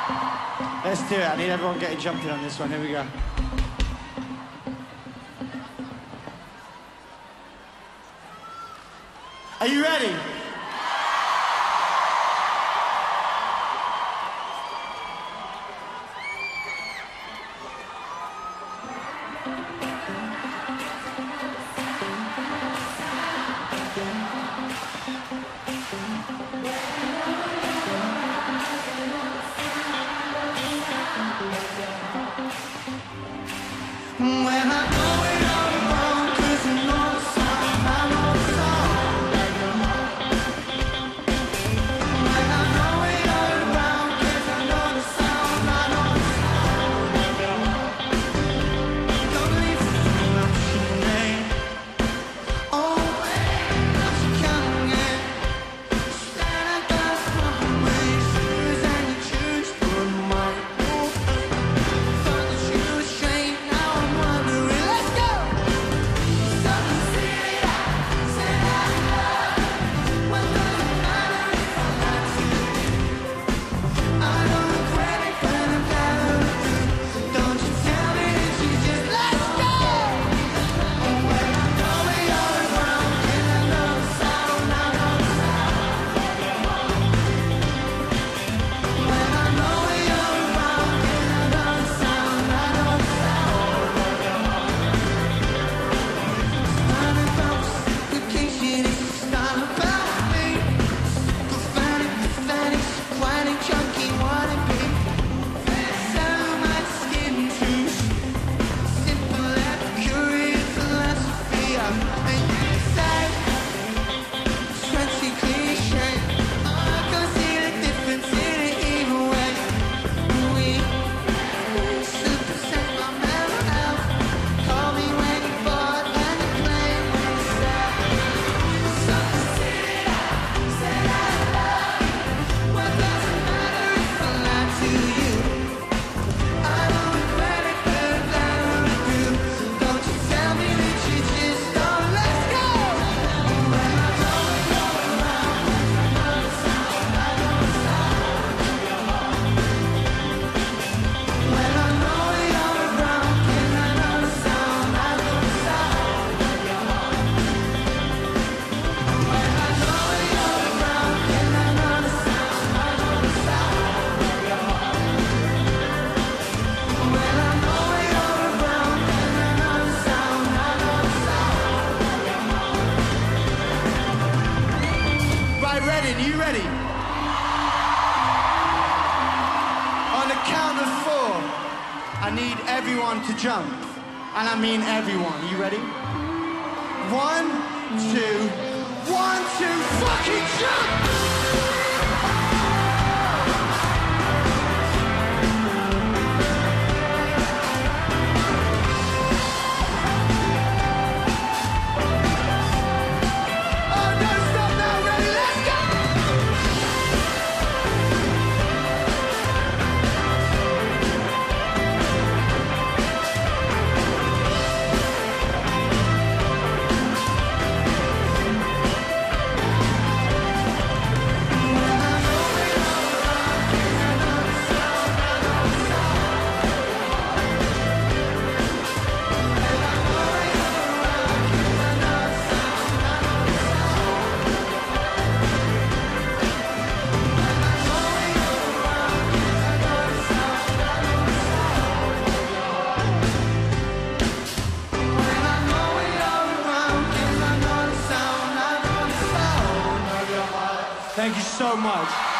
Let's do it. I need everyone getting jumping on this one. Here we go. Are you ready? When I know it all wrong, 'cause I know the song, I know the song. When I know it all wrong, 'cause I know the sound, I know the sound. Don't listen to much your name. Oh, wait, not you coming. Stand at the front with your shoes and your shoes for my move. Thought that you were straight, now I'm wondering. Let's go! Something silly I said I love. What does it matter if I lie to you? I don't regret it, but I'm glad I do. Don't you tell me that you just let's go! Oh, when I know it all wrong, and I know the sound, I know the sound. When I know it all wrong, and I know the sound, I know the sound. Not about reciprocation, it's not about me. Pathetic, pathetic, junkie, wanna be. Sell my skin to simple Epicurean philosophy. I make it say, fancy cliche. I can see the difference in it either way. We super set my mental health. Call me when you're bored and you're playing with yourself. Something silly I said I love. What does it matter if I lie to you? I don't regret it, but I'm glad I do. Don't you tell me that you just don't. Let's go! When I know it all around, I know the sound, I know the sound. When I know it all around, and I know the sound, I know the sound. When I know it all around, and I know the sound, I know the sound. When I know it all around, and I know the sound, I know the sound. Right, ready? Are you ready? On the count of 4, I need everyone to jump. And I mean everyone. Are you ready? 1, 2, 1, 2, fucking jump! Oh, don't stop now, ready? Let's go! Thank you so much.